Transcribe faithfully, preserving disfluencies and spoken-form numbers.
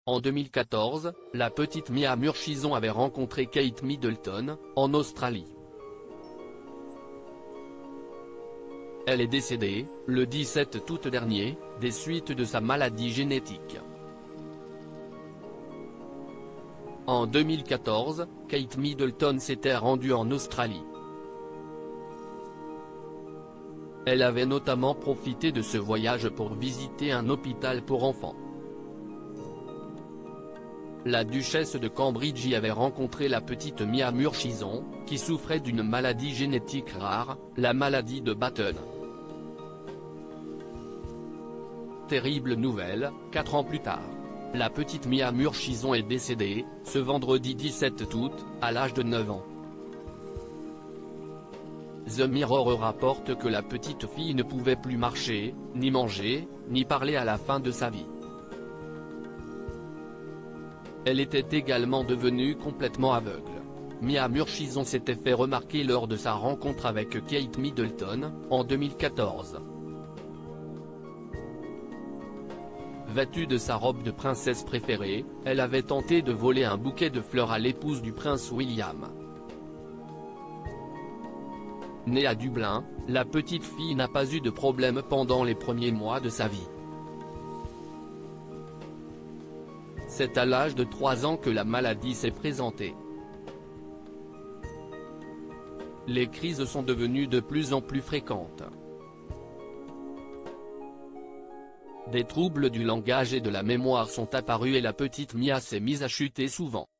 En deux mille quatorze, la petite Mia Murchison avait rencontré Kate Middleton, en Australie. Elle est décédée, le dix-sept août dernier, des suites de sa maladie génétique. En deux mille quatorze, Kate Middleton s'était rendue en Australie. Elle avait notamment profité de ce voyage pour visiter un hôpital pour enfants. La duchesse de Cambridge y avait rencontré la petite Mia Murchison, qui souffrait d'une maladie génétique rare, la maladie de Batten. Terrible nouvelle, quatre ans plus tard. La petite Mia Murchison est décédée, ce vendredi dix-sept août, à l'âge de neuf ans. The Mirror rapporte que la petite fille ne pouvait plus marcher, ni manger, ni parler à la fin de sa vie. Elle était également devenue complètement aveugle. Mia Murchison s'était fait remarquer lors de sa rencontre avec Kate Middleton, en deux mille quatorze. Vêtue de sa robe de princesse préférée, elle avait tenté de voler un bouquet de fleurs à l'épouse du prince William. Née à Dublin, la petite fille n'a pas eu de problème pendant les premiers mois de sa vie. C'est à l'âge de trois ans que la maladie s'est présentée. Les crises sont devenues de plus en plus fréquentes. Des troubles du langage et de la mémoire sont apparus et la petite Mia s'est mise à chuter souvent.